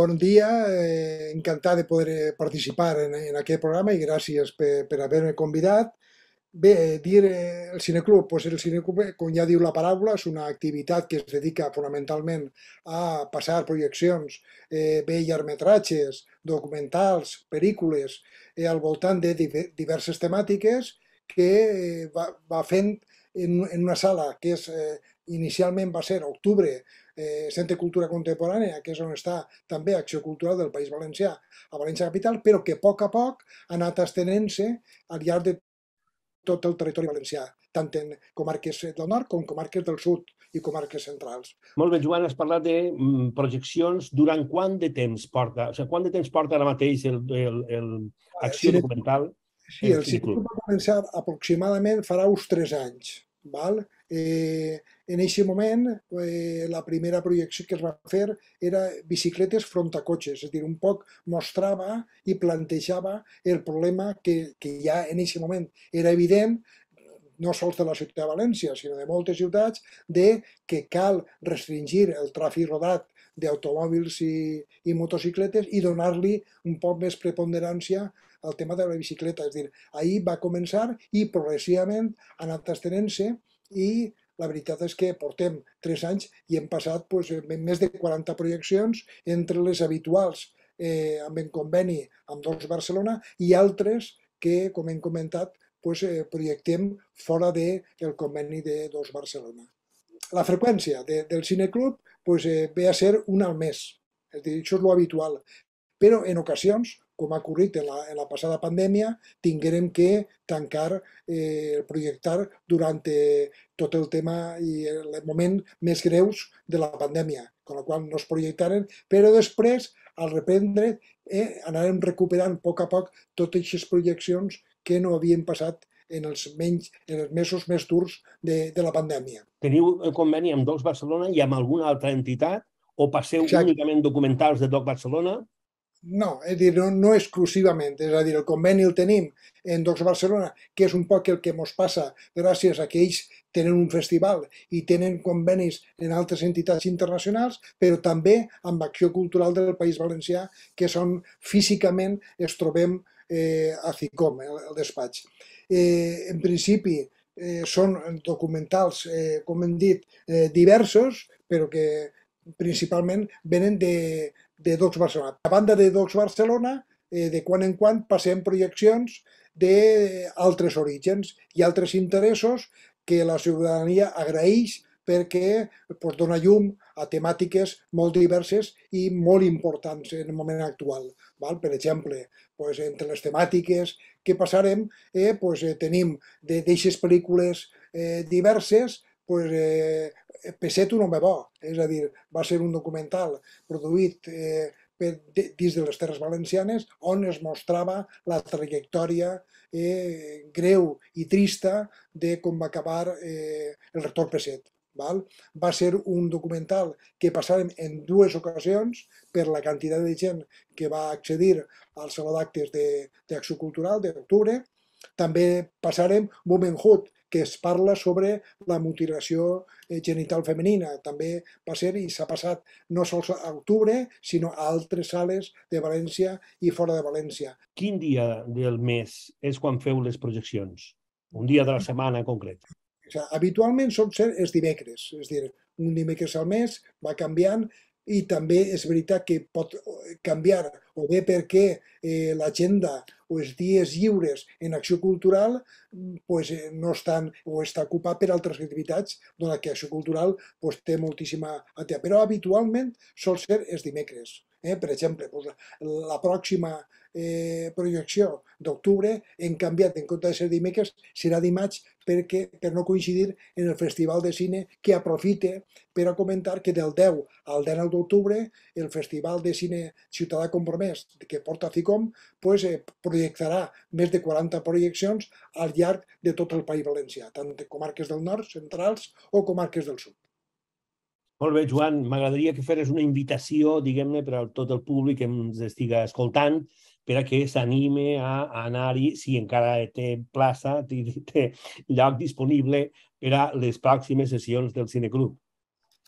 Bon dia, encantat de poder participar en aquest programa i gràcies per haver-me convidat. Bé, el cineclub, doncs el cineclub, com ja diu la paraula, és una activitat que es dedica fonamentalment a passar projeccions, bé llargmetratges, documentals, pel·lícules, al voltant de diverses temàtiques que va fent en una sala que inicialment va ser Octubre, Centre de Cultura Contemporània, que és on està també Acció Cultural del País Valencià, a València Capital, però que a poc ha anat estenent-se al llarg de tot el territori valencià, tant en comarques del nord com comarques del sud i comarques centrals. Molt bé, Joan, has parlat de projeccions. Durant quant de temps porta? O sigui, quant de temps porta ara mateix l'acció documental Sí, el el Cineclub? cineclub va començar aproximadament farà uns 3 anys. Val? En aquest moment, la primera projecció que es va fer era bicicletes frontacotxes, és a dir, un poc mostrava i plantejava el problema que ja en aquest moment era evident, no sols de la ciutat de València, sinó de moltes ciutats, de que cal restringir el tràfic rodat d'automòbils i motocicletes i donar-li un poc més preponderància al tema de la bicicleta. És a dir, ahir va començar i progressivament ha anat estenent-se i la veritat és que portem 3 anys i hem passat més de 40 projeccions entre les habituals amb en conveni amb Docs Barcelona i altres que, com hem comentat, projectem fora del conveni de Docs Barcelona. La freqüència del cineclub ve a ser una al mes, és a dir, això és l'habitual, però en ocasions, com ha ocorrit en la passada pandèmia, tinguérem que tancar, projectar durant tot el tema i el moment més greus de la pandèmia, amb la qual no es projectaren, però després, al reprendre, anàrem recuperant a poc totes aquestes projeccions que no havien passat en els mesos més durs de la pandèmia. Teniu el conveni amb Docs Barcelona i amb alguna altra entitat o passeu Exacte. únicament documentals de Docs Barcelona? No, és a dir, no exclusivament, és a dir, el conveni el tenim en Docs Barcelona, que és un poc el que ens passa gràcies a que ells tenen un festival i tenen convenis en altres entitats internacionals, però també amb Acció Cultural del País Valencià, que són físicament es trobem a CICOM, el despatx. En principi són documentals, com hem dit, diversos, però que principalment venen de Docs Barcelona. A banda de Docs Barcelona, de quan en quan passem projeccions d'altres orígens i altres interessos que la ciutadania agraeix perquè dona llum a temàtiques molt diverses i molt importants en el moment actual. Val? Per exemple, entre les temàtiques que passarem tenim d'aixes pel·lícules diverses, Pessет un home bo, és a dir, va ser un documental produït dins de les Terres Valencianes on es mostrava la trajectòria greu i trista de com va acabar el rector Pessет. Val? Va ser un documental que passàrem en 2 ocasions per la quantitat de gent que va accedir al Saló d'Actes d'Acció Cultural d'octubre. També passàrem Womanhood, que es parla sobre la mutilació genital femenina. També va ser i s'ha passat no sols a octubre, sinó a altres sales de València i fora de València. Quin dia del mes és quan feu les projeccions? Un dia de la setmana en concret? O sigui, habitualment són els dimecres, és a dir, un dimecres al mes va canviant i també és veritat que pot canviar o bé perquè l'agenda o els dies lliures en acció cultural no estan o està ocupat per altres activitats, donat que acció cultural té moltíssima activitat, però habitualment sol ser els dimecres. Per exemple, la pròxima projecció d'octubre hem canviat, en compte de ser dimecres, serà dimarts per no coincidir en el Festival de Cine, que aprofite per a comentar que del 10 al 19 d'octubre el Festival de Cine Ciutadà Compromès que porta CICOM projectarà més de 40 projeccions al llarg de tot el País Valencià, tant de comarques del nord, centrals o comarques del sud. Molt bé, Joan, m'agradaria que feres una invitació, diguem-ne, per a tot el públic que ens estiga escoltant, per a que s'anime a anar-hi, si encara té plaça, té lloc disponible per a les pròximes sessions del Cineclub.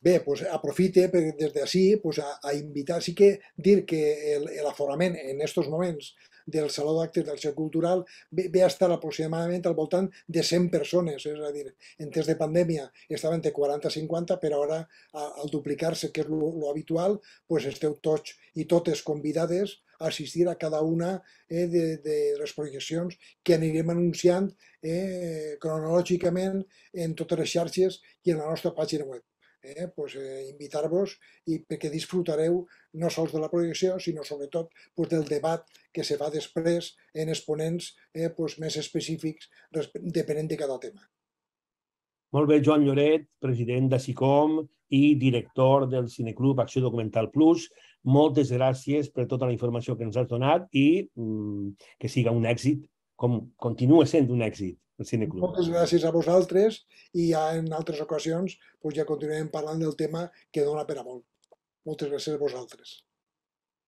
Bé, doncs aprofite des d'ací a invitar, sí que dir que l'aforament en aquests moments del Saló d'Actes del Cercle Cultural ve a estar aproximadament al voltant de 100 persones, és a dir, en temps de pandèmia estaven entre 40 i 50, però ara al duplicar-se, que és lo habitual, doncs esteu tots i totes convidades a assistir a cada una de les projeccions que anirem anunciant cronològicament en totes les xarxes i en la nostra pàgina web. Invitar-vos i perquè disfrutareu no sols de la projecció, sinó sobretot del debat que se fa després en exponents més específics depenent de cada tema. Molt bé, Joan Lloret, president d'ACICOM i director del Cineclub Acció Documental Plus. Moltes gràcies per tota la informació que ens has donat i que siga un èxit, com continua sent un èxit el Cineclub. Moltes gràcies a vosaltres i ja en altres ocasions ja continuarem parlant del tema que dona per a molt. Moltes gràcies a vosaltres.